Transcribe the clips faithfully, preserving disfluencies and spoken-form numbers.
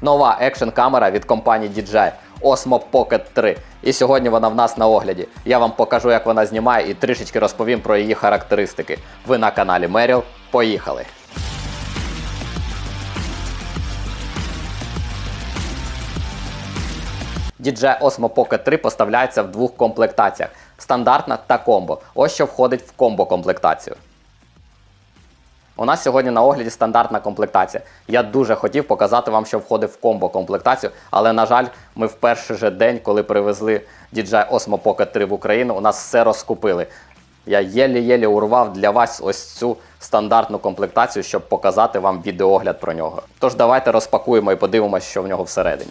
Нова екшн камера від компанії ді джей ай Osmo Pocket три. І сьогодні вона в нас на огляді. Я вам покажу, як вона знімає, і трішечки розповім про її характеристики. Ви на каналі Merrill. Поїхали! ді джей ай Osmo Pocket три поставляється в двох комплектаціях – стандартна та комбо. Ось що входить в комбо-комплектацію. У нас сьогодні на огляді стандартна комплектація. Я дуже хотів показати вам, що входить в комбо-комплектацію, але, на жаль, ми в перший же день, коли привезли ді джей ай Osmo Pocket три в Україну, у нас все розкупили. Я єлі-єлі урвав для вас ось цю стандартну комплектацію, щоб показати вам відеоогляд про нього. Тож давайте розпакуємо і подивимося, що в нього всередині.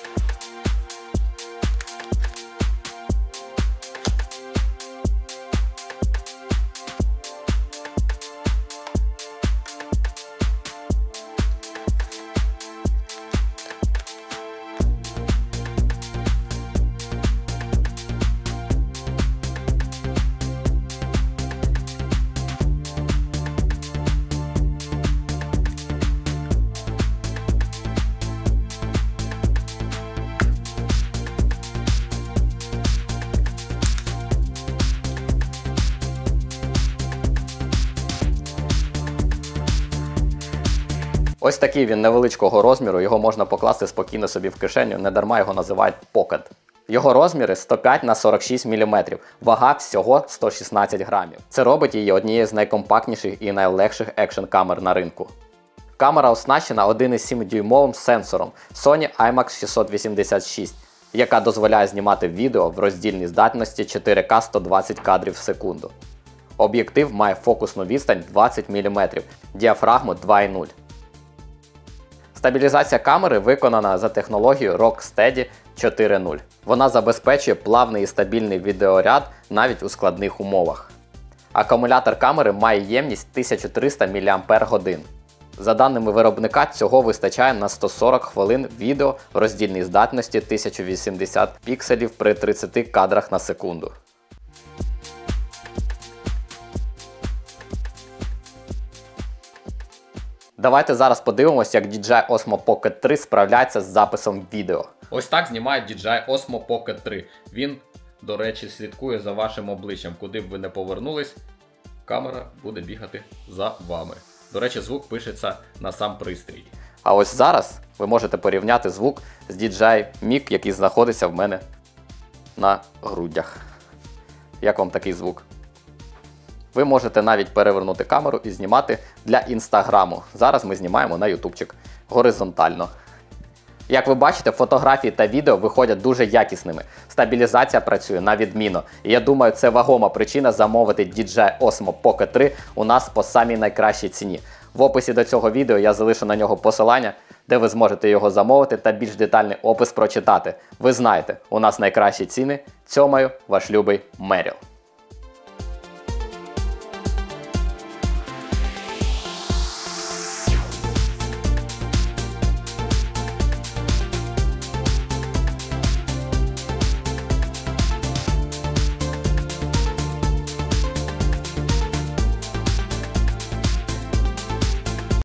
Ось такий він невеличкого розміру, його можна покласти спокійно собі в кишеню, не дарма його називають Pocket. Його розміри сто п'ять на сорок шість міліметрів, вага всього сто шістнадцять грамів. Це робить її однією з найкомпактніших і найлегших екшн-камер на ринку. Камера оснащена один і сім дюймовим сенсором Sony ай макс шістсот вісімдесят шість, яка дозволяє знімати відео в роздільній здатності чотири ка сто двадцять кадрів в секунду. Об'єктив має фокусну відстань двадцять міліметрів, діафрагму два і нуль. Стабілізація камери виконана за технологією Rocksteady чотири нуль. Вона забезпечує плавний і стабільний відеоряд навіть у складних умовах. Акумулятор камери має ємність тисяча триста міліампер-годин. За даними виробника, цього вистачає на сто сорок хвилин відео в роздільній здатності тисяча вісімдесят пікселів при тридцяти кадрах на секунду. Давайте зараз подивимося, як ді джей ай Osmo Pocket три справляється з записом відео. Ось так знімає ді джей ай Osmo Pocket три. Він, до речі, слідкує за вашим обличчям. Куди б ви не повернулись, камера буде бігати за вами. До речі, звук пишеться на сам пристрій. А ось зараз ви можете порівняти звук з ді джей ай Mic, який знаходиться в мене на грудях. Як вам такий звук? Ви можете навіть перевернути камеру і знімати для інстаграму. Зараз ми знімаємо на ютубчик горизонтально. Як ви бачите, фотографії та відео виходять дуже якісними. Стабілізація працює на відмінно. І я думаю, це вагома причина замовити ді джей ай Osmo Pocket три у нас по самій найкращій ціні. В описі до цього відео я залишу на нього посилання, де ви зможете його замовити та більш детальний опис прочитати. Ви знаєте, у нас найкращі ціни. Цьомаю, ваш любий Меріл.